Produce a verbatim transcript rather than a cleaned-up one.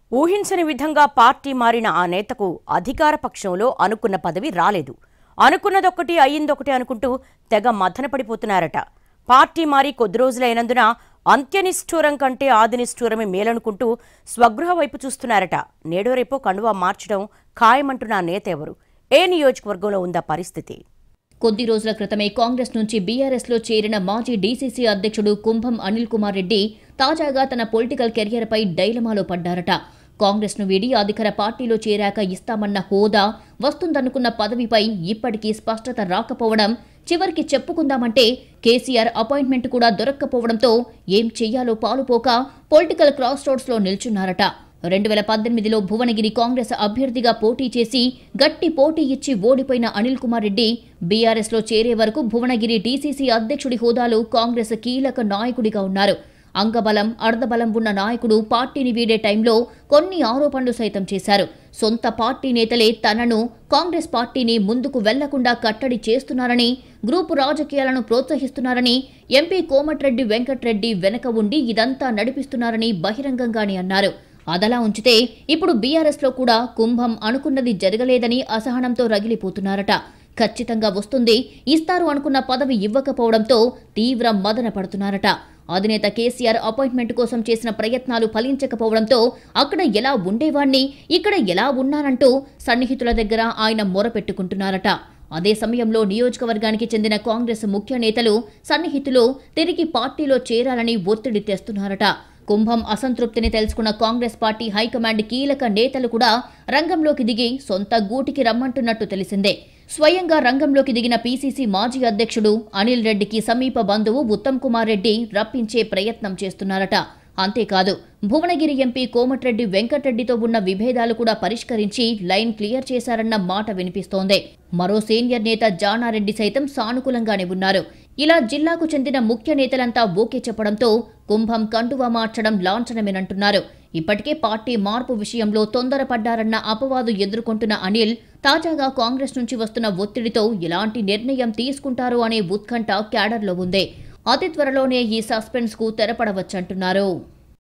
ఊహించని విధంగా పార్టీ మారిన ఆ నేతకు అధికార పక్షంలో అనుకున్న పదవి రాలేదు. అనుకున్నదొక్కటి అయ్యిందొకటి అనుకుంటూ తెగ మథనపడిపోతున్నారట. పార్టీ మారి కొద్ది రోజులైనందున అంత్యనిష్ఠూరం కంటే ఆదినిష్ఠూరమే మేలనుకుంటూ స్వగృహ వైపు చూస్తున్నారట. నేడో రేపో కండువా మార్చడం ఖాయమంటున్న నేత ఎవరు? ఏ నియోజకవర్గంలో ఉందా పరిస్థితి? కొద్ది రోజుల క్రితమే కాంగ్రెస్ నుంచి బీఆర్ఎస్ లో చేరిన మాజీ డీసీసీ అధ్యక్షుడు కుంభం అనిల్ కుమార్ రెడ్డి తాజాగా తన పొలిటికల్ కెరియర్ పై డైలమాలో పడ్డారట. కాంగ్రెస్ ను వీడి అధికార పార్టీలో చేరాక ఇస్తామన్న హోదా, వస్తుందనుకున్న పదవిపై ఇప్పటికీ స్పష్టత రాకపోవడం, చివరికి చెప్పుకుందామంటే కేసీఆర్ అపాయింట్మెంట్ కూడా దొరక్కపోవడంతో ఏం చెయ్యాలో పాలుపోక పొలిటికల్ క్రాస్ రోడ్స్ లో నిల్చున్నారట. రెండు వేల పద్దెనిమిదిలో భువనగిరి కాంగ్రెస్ అభ్యర్థిగా పోటీ చేసి గట్టి పోటీ ఇచ్చి ఓడిపోయిన అనిల్ కుమార్ రెడ్డి బీఆర్ఎస్ లో చేరే వరకు భువనగిరి డీసీసీ అధ్యక్షుడి హోదాలో కాంగ్రెస్ కీలక నాయకుడిగా ఉన్నారు. అంగబలం అర్ధబలం ఉన్న నాయకుడు పార్టీని వీడే టైంలో కొన్ని ఆరోపణలు సైతం చేశారు. సొంత పార్టీ నేతలే తనను, కాంగ్రెస్ పార్టీని ముందుకు వెళ్లకుండా కట్టడి చేస్తున్నారని, గ్రూపు రాజకీయాలను ప్రోత్సహిస్తున్నారని, ఎంపీ కోమటిరెడ్డి వెంకట్రెడ్డి వెనక ఉండి ఇదంతా నడిపిస్తున్నారని బహిరంగంగానే అన్నారు. అదలా ఉంచితే ఇప్పుడు బీఆర్ఎస్ లో కూడా కుంభం అనుకున్నది జరగలేదని అసహనంతో రగిలిపోతున్నారట. ఖచ్చితంగా వస్తుంది, ఇస్తారు అనుకున్న పదవి ఇవ్వకపోవడంతో తీవ్ర మదన పడుతున్నారట. అధినేత కేసీఆర్ అపాయింట్మెంట్ కోసం చేసిన ప్రయత్నాలు ఫలించకపోవడంతో అక్కడ ఎలా ఉండేవాణ్ణి, ఇక్కడ ఎలా ఉన్నానంటూ సన్నిహితుల దగ్గర ఆయన మొరపెట్టుకుంటున్నారట. అదే సమయంలో నియోజకవర్గానికి చెందిన కాంగ్రెస్ ముఖ్య నేతలు, సన్నిహితులు తిరిగి పార్టీలో చేరాలని ఒత్తిడి తెస్తున్నారట. కుంభం అసంతృప్తిని తెలుసుకున్న కాంగ్రెస్ పార్టీ హైకమాండ్ కీలక నేతలు కూడా రంగంలోకి దిగి సొంత గూటికి రమ్మంటున్నట్టు తెలిసిందే. స్వయంగా రంగంలోకి దిగిన పీసీసీ మాజీ అధ్యక్షుడు అనిల్ రెడ్డికి సమీప బంధువు ఉత్తమ్ కుమార్ రెడ్డి రప్పించే ప్రయత్నం చేస్తున్నారట. అంతేకాదు, భువనగిరి ఎంపీ కోమటిరెడ్డి వెంకట్రెడ్డితో ఉన్న విభేదాలు కూడా పరిష్కరించి లైన్ క్లియర్ చేశారన్న మాట వినిపిస్తోంది. మరో సీనియర్ నేత జానారెడ్డి సైతం సానుకూలంగానే ఉన్నారు. ఇలా జిల్లాకు చెందిన ముఖ్య నేతలంతా ఓకే చెప్పడంతో కుంభం కండువా మార్చడం లాంఛనమేనంటున్నారు. ఇప్పటికే పార్టీ మార్పు విషయంలో తొందరపడ్డారన్న అపవాదు ఎదుర్కొంటున్న అనిల్ తాజాగా కాంగ్రెస్ నుంచి వస్తున్న ఒత్తిడితో ఎలాంటి నిర్ణయం తీసుకుంటారో అనే ఉత్కంఠ క్యాడర్లో ఉంది. అతి త్వరలోనే ఈ సస్పెన్స్ కు తెరపడవచ్చంటున్నారు.